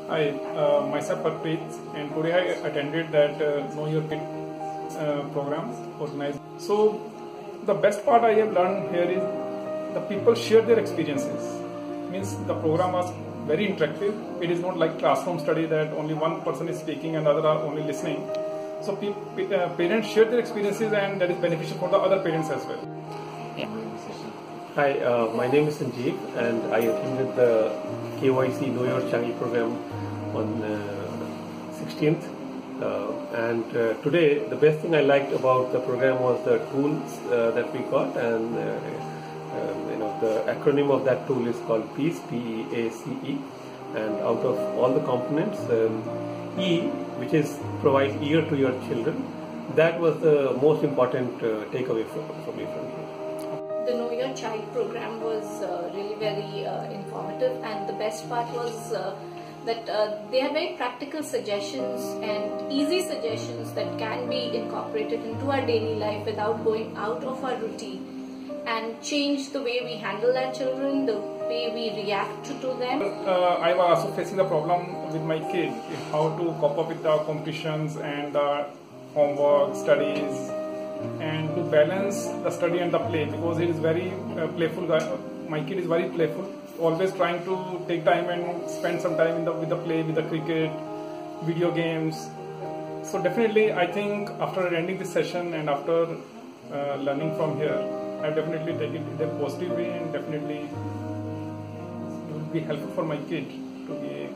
Hi, myself Parpreet, and today I attended that Know Your Kid program organized. So the best part I have learned here is the people share their experiences. Means the program was very interactive. It is not like classroom study that only one person is speaking and other are only listening. So parents share their experiences, and that is beneficial for the other parents as well. Hi, my name is Sanjeev, and I attended the KYC Know Your Child program on 16th. Today, the best thing I liked about the program was the tools that we got, and the acronym of that tool is called PEACE, P-E-A-C-E. And out of all the components, E, which is provide ear to your children, that was the most important takeaway for me from here. The Know Your Child program was really very informative, and the best part was that they have very practical suggestions and easy suggestions that can be incorporated into our daily life without going out of our routine, and change the way we handle our children, the way we react to them. I was also facing the problem with my kid, how to cope up with the competitions and the homework, studies, and to balance the study and the play, because he is very playful. My kid is very playful, always trying to take time and spend some time with the play, with the cricket, video games. So definitely, I think after attending this session and after learning from here, I definitely take it in a positive way, and definitely it will be helpful for my kid to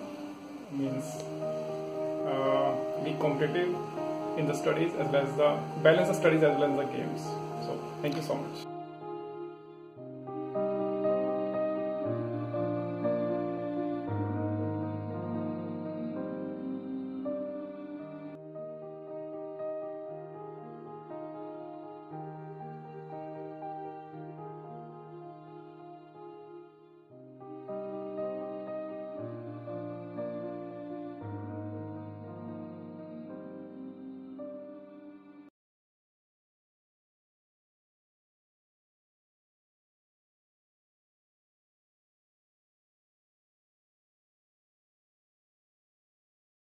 be competitive in the studies, as well as the balance the studies as well as the games. So thank you so much.